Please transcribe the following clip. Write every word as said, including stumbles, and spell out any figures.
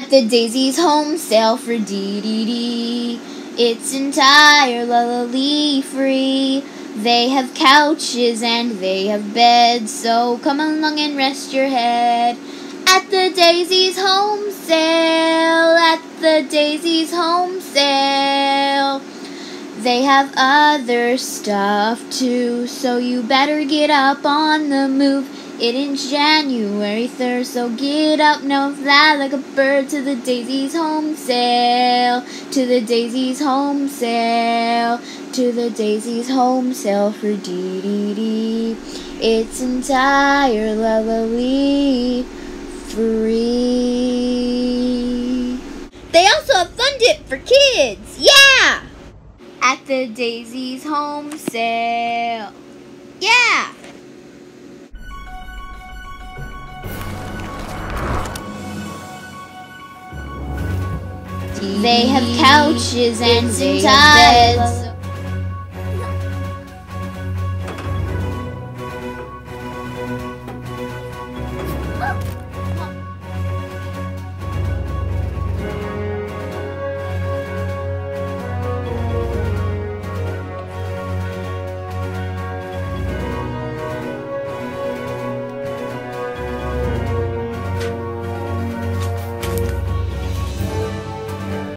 The Daisy's home sale for D D D. It's entirely free. They have couches and they have beds, so come along and rest your head. At the Daisy's home sale, at the Daisy's home sale. They have other stuff too, so you better get up on the move. It ends January third, so get up now, fly like a bird to the Daisy's home sale, to the Daisy's home sale, to the Daisy's home sale for D D D. It's entirely free. They also have Fun Dip for kids, yeah! At the Daisy's home sale, yeah! They have couches and they have beds.